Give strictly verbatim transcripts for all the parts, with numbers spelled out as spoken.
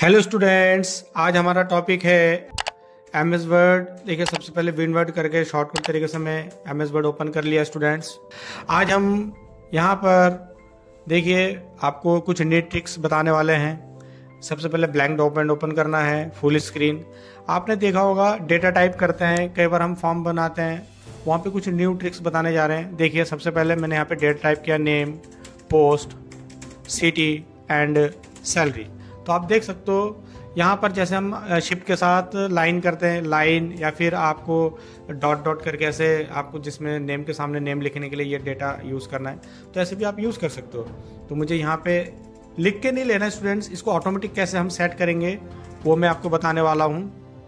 Hello students, आज हमारा topic है एम एस वर्ड। देखिए, सबसे पहले विन वर्ड करके शॉर्टकट तरीके से मैं एम एस वर्ड ओपन कर लिया स्टूडेंट्स। आज हम यहाँ पर देखिए आपको कुछ नीट ट्रिक्स बताने वाले हैं। सबसे पहले ब्लैंक डॉक्यूमेंट ओपन करना है, फुल स्क्रीन। आपने देखा होगा डेटा टाइप करते हैं, कई बार हम फॉर्म बनाते हैं, वहाँ पे कुछ न्यू ट्रिक्स बताने जा रहे हैं। देखिए, सबसे पहले मैंने यहाँ पे डेटा टाइप किया, name, post, city and salary. तो आप देख सकते हो यहाँ पर जैसे हम शिफ्ट के साथ लाइन करते हैं, लाइन या फिर आपको डॉट डॉट करके ऐसे आपको जिसमें नेम के सामने नेम लिखने के लिए ये डेटा यूज़ करना है, तो ऐसे भी आप यूज़ कर सकते हो। तो मुझे यहाँ पे लिख के नहीं लेना है स्टूडेंट्स, इसको ऑटोमेटिक कैसे हम सेट करेंगे वो मैं आपको बताने वाला हूँ।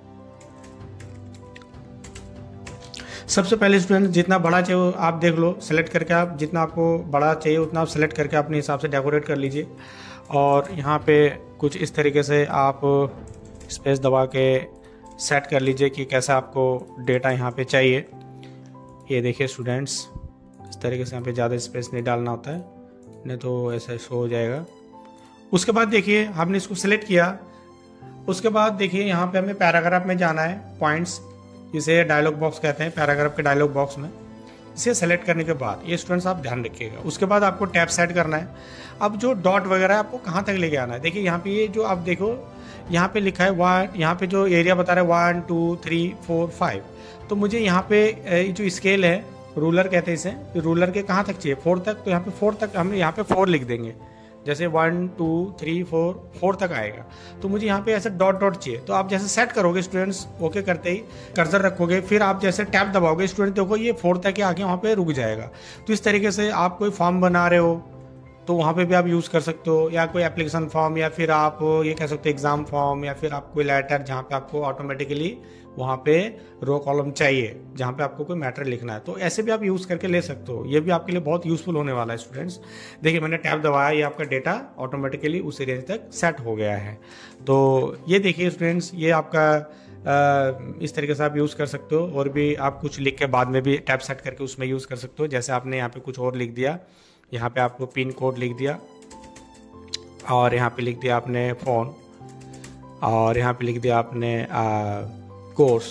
सबसे पहले स्टूडेंट जितना बड़ा चाहिए आप देख लो, सेलेक्ट करके आप जितना आपको बड़ा चाहिए उतना आप सेलेक्ट करके अपने हिसाब से डेकोरेट कर लीजिए। और यहाँ पे कुछ इस तरीके से आप स्पेस दबा के सेट कर लीजिए कि कैसा आपको डेटा यहाँ पे चाहिए। ये देखिए स्टूडेंट्स, इस तरीके से यहाँ पे ज़्यादा स्पेस नहीं डालना होता है, नहीं तो ऐसा शो हो जाएगा। उसके बाद देखिए हमने इसको सिलेक्ट किया। उसके बाद देखिए यहाँ पे हमें पैराग्राफ में जाना है, पॉइंट्स जिसे डायलॉग बॉक्स कहते हैं, पैराग्राफ के डायलॉग बॉक्स में। इसे सेलेक्ट करने के बाद ये स्टूडेंट्स आप ध्यान रखिएगा, उसके बाद आपको टैब सेट करना है। अब जो डॉट वगैरह है आपको कहाँ तक लेके आना है, देखिए यहाँ पे ये जो आप देखो यहाँ पे लिखा है वन, यहाँ पे जो एरिया बता रहा है one two three four five. तो मुझे यहाँ पे जो स्केल है, रूलर कहते हैं इसे, रूलर के कहाँ तक चाहिए, फोर तक। तो यहाँ पे फोर तक हम यहाँ पे फोर लिख देंगे, जैसे one two three four four तक आएगा। तो मुझे यहाँ पे ऐसे डॉट डॉट चाहिए। तो आप जैसे सेट करोगे स्टूडेंट्स, ओके करते ही कर्सर रखोगे, फिर आप जैसे टैब दबाओगे स्टूडेंट, देखो ये फोर तक आगे वहाँ पे रुक जाएगा। तो इस तरीके से आप कोई फॉर्म बना रहे हो तो वहाँ पे भी आप यूज़ कर सकते हो, या कोई एप्लीकेशन फॉर्म, या फिर आप ये कह सकते हो एग्जाम फॉर्म, या फिर आप कोई लेटर जहाँ पे आपको ऑटोमेटिकली वहाँ पे रो कॉलम चाहिए जहाँ पे आपको कोई मैटर लिखना है, तो ऐसे भी आप यूज़ करके ले सकते हो। ये भी आपके लिए बहुत यूज़फुल होने वाला है स्टूडेंट्स। देखिए मैंने टैब दबाया, ये आपका डेटा ऑटोमेटिकली उस रेंज तक सेट हो गया है। तो ये देखिए स्टूडेंट्स, ये आपका आ, इस तरीके से आप यूज़ कर सकते हो। और भी आप कुछ लिख के बाद में भी टैब सेट करके उसमें यूज़ कर सकते हो। जैसे आपने यहाँ पे कुछ और लिख दिया, यहाँ पे आपको पिन कोड लिख दिया, और यहाँ पे लिख दिया आपने फ़ोन, और यहाँ पे लिख दिया आपने कोर्स,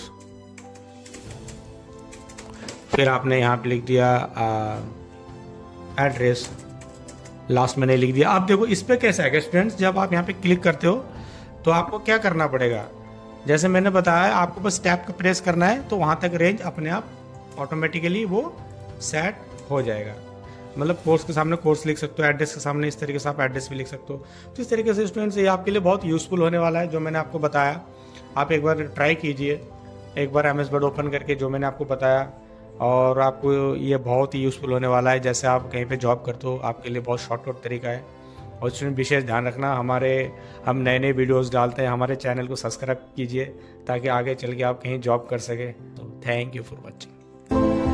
फिर आपने यहाँ पे लिख दिया एड्रेस, लास्ट में नहीं लिख दिया। आप देखो इस पे कैसा है स्टूडेंट्स, जब आप यहाँ पे क्लिक करते हो तो आपको क्या करना पड़ेगा, जैसे मैंने बताया आपको बस टैब का प्रेस करना है, तो वहाँ तक रेंज अपने आप ऑटोमेटिकली वो सेट हो जाएगा। मतलब कोर्स के सामने कोर्स लिख सकते हो, एड्रेस के सामने इस तरीके से आप एड्रेस भी लिख सकते हो। तो इस तरीके से स्टूडेंट्स ये आपके लिए बहुत यूज़फुल होने वाला है जो मैंने आपको बताया। आप एक बार ट्राई कीजिए, एक बार एम एस वर्ड ओपन करके जो मैंने आपको बताया, और आपको ये बहुत ही यूज़फुल होने वाला है। जैसे आप कहीं पे जॉब करते हो, आपके लिए बहुत शॉर्टकट तरीका है। और स्टूडेंट विशेष ध्यान रखना, हमारे हम नए नए वीडियोस डालते हैं, हमारे चैनल को सब्सक्राइब कीजिए ताकि आगे चल के आप कहीं जॉब कर सकें। तो थैंक यू फॉर वॉचिंग।